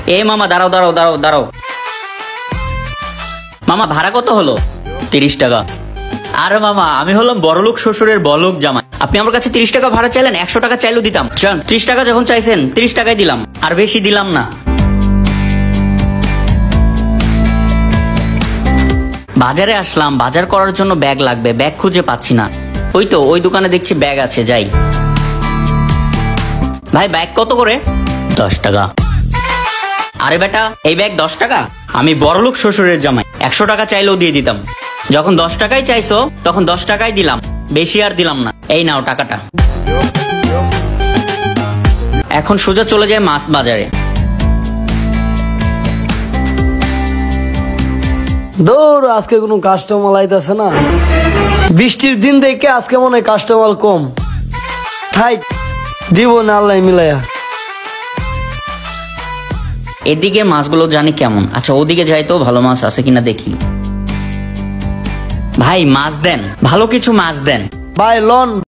এ মামা দাঁড়াও দাঁড়াও দাঁড়াও দাঁড়াও। মামা ভাড়া কত হলো? 30 টাকা। আরে মামা আমি হলাম বড়লোক শ্বশুরের বড়লোক জামাই, আপনি আমার কাছে 30 টাকা ভাড়া চাইলেন, 100 টাকা চাইলেও দিতাম। 30 টাকা যখন চাইছেন 30 টাকাই দিলাম, আর বেশি দিলাম না। বাজারে আসলাম, বাজার করার জন্য ব্যাগ লাগবে, ব্যাগ খুঁজে পাচ্ছি না। ওই তো ওই দোকানে দেখছি ব্যাগ আছে, যাই। ভাই ব্যাগ কত করে? 10 টাকা। আরে বেটা এই ব্যাগ 10 টাকা? আমি বড়লোক শ্বশুরের জামাই, 100 টাকা চাইলেও দিয়ে দিতাম। যখন 10 টাকাই চাইছো তখন 10 টাকাই দিলাম, বেশি আর দিলাম না। এই নাও টাকাটা। এখন সোজা চলে যায় মাছ বাজারে। দৌড়, আজকে কোনো কাস্টমার আইতাছে না। বৃষ্টির দিন দেখে আজকে মনে হয় কাস্টমার কম। থাই দিব না আল্লাহ মিলাইয়া। এদিকে মাছগুলো জানি কেমন। আচ্ছা ওদিকে যাই তো, ভালো মাছ আছে কিনা দেখি। ভাই মাছ দেন, ভালো কিছু মাছ দেন। ভাই লন।